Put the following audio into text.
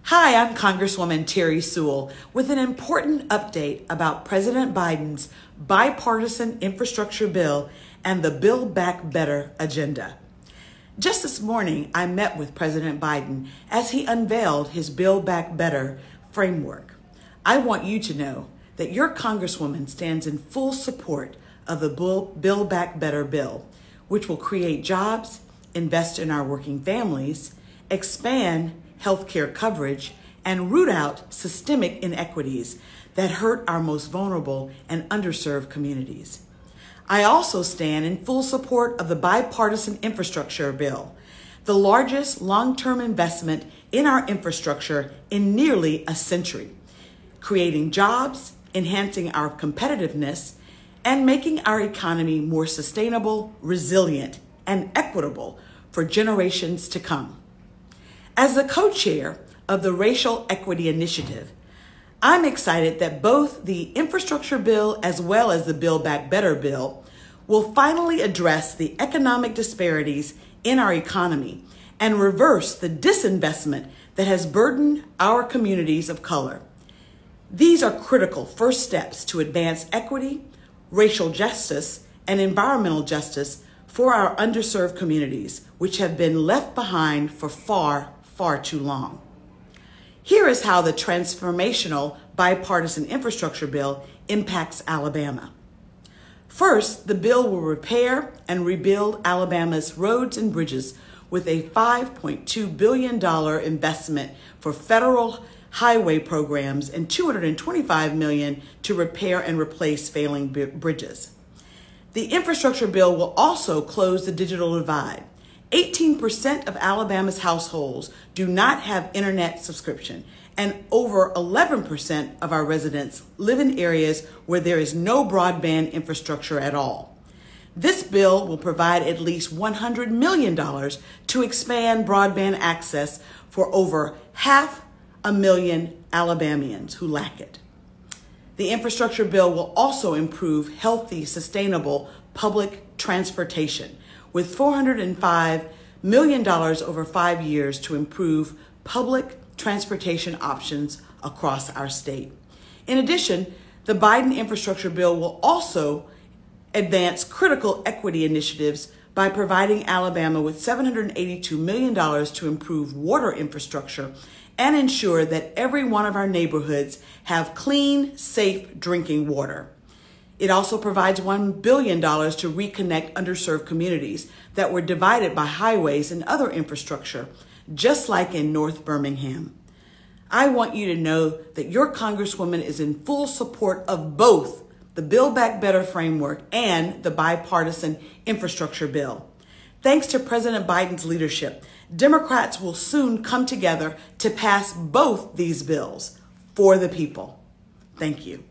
Hi, I'm Congresswoman Terry Sewell with an important update about President Biden's bipartisan infrastructure bill and the Build Back Better agenda. Just this morning, I met with President Biden as he unveiled his Build Back Better framework. I want you to know that your Congresswoman stands in full support of the Build Back Better bill, which will create jobs, invest in our working families, expand healthcare coverage, and root out systemic inequities that hurt our most vulnerable and underserved communities. I also stand in full support of the bipartisan infrastructure bill, the largest long-term investment in our infrastructure in nearly a century, creating jobs, enhancing our competitiveness, and making our economy more sustainable, resilient, and equitable for generations to come. As the co-chair of the Racial Equity Initiative, I'm excited that both the infrastructure bill as well as the Build Back Better bill will finally address the economic disparities in our economy and reverse the disinvestment that has burdened our communities of color. These are critical first steps to advance equity, racial justice, and environmental justice for our underserved communities, which have been left behind for far too long. Here is how the transformational bipartisan infrastructure bill impacts Alabama. First, the bill will repair and rebuild Alabama's roads and bridges with a $5.2 billion investment for federal highway programs and $225 million to repair and replace failing bridges. The infrastructure bill will also close the digital divide. 18% of Alabama's households do not have internet subscription, and over 11% of our residents live in areas where there is no broadband infrastructure at all. This bill will provide at least $100 million to expand broadband access for over 500,000 Alabamians who lack it. The infrastructure bill will also improve healthy, sustainable public transportation with $405 million over 5 years to improve public transportation options across our state. In addition, the Biden infrastructure bill will also advance critical equity initiatives by providing Alabama with $782 million to improve water infrastructure and ensure that every one of our neighborhoods have clean, safe drinking water. It also provides $1 billion to reconnect underserved communities that were divided by highways and other infrastructure, just like in North Birmingham. I want you to know that your Congresswoman is in full support of both the Build Back Better framework and the bipartisan infrastructure bill. Thanks to President Biden's leadership, Democrats will soon come together to pass both these bills for the people. Thank you.